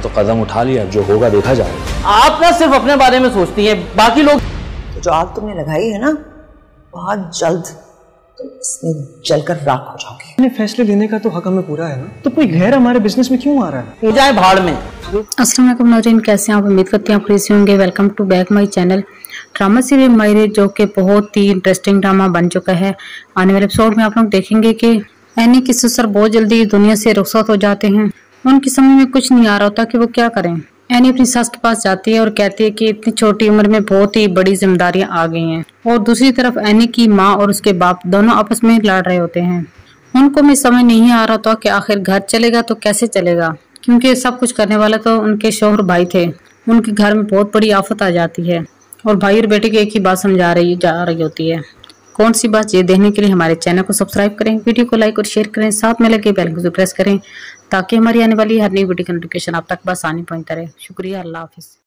तो कदम उठा लिया, जो होगा देखा जाएगा। आप ना सिर्फ अपने बारे में सोचती हैं, बाकी लोग। तो जो आग तुमने लगाई है ना, बहुत जल्द तुम इसमें जलकर राख हो जाओगे। अपने फैसले लेने का तो हक हमें पूरा है ना, तो कोई गैर हमारे बिजनेस में क्यों आ रहा है? जाए भाड़ में। अस्सलाम वालेकुम नाज़रीन, कैसे हैं आप? उम्मीद करते हैं आप खुश होंगे। Welcome to back my channel. Drama serial Mayray, जो कि बहुत ही इंटरेस्टिंग ड्रामा बन चुका है। आने वाले एपिसोड में आप लोग देखेंगे कि एनी के ससुर बहुत जल्दी दुनिया से रुखसत हो जाते हैं। उनकी समझ में कुछ नहीं आ रहा होता कि वो क्या करें। एनी अपनी सास के पास जाती है और कहती है कि इतनी छोटी उम्र में बहुत ही बड़ी जिम्मेदारियां आ गई हैं। और दूसरी तरफ एनी की माँ और उसके बाप दोनों आपस में लड़ रहे होते हैं। उनको भी समझ नहीं आ रहा था कि आखिर घर चलेगा तो कैसे चलेगा, क्योंकि सब कुछ करने वाला तो उनके शौहर भाई थे। उनके घर में बहुत बड़ी आफत आ जाती है और भाई और बेटे की एक ही बात समझा जा रही होती है। कौन सी बात, ये देखने के लिए हमारे चैनल को सब्सक्राइब करें, वीडियो को लाइक और शेयर करें, साथ में लगे बेल को प्रेस करें ताकि हमारी आने वाली हर नई वीडियो की नोटिफिकेशन आप तक बस आसानी पहुंचता रहे। शुक्रिया, अल्लाह हाफिज़।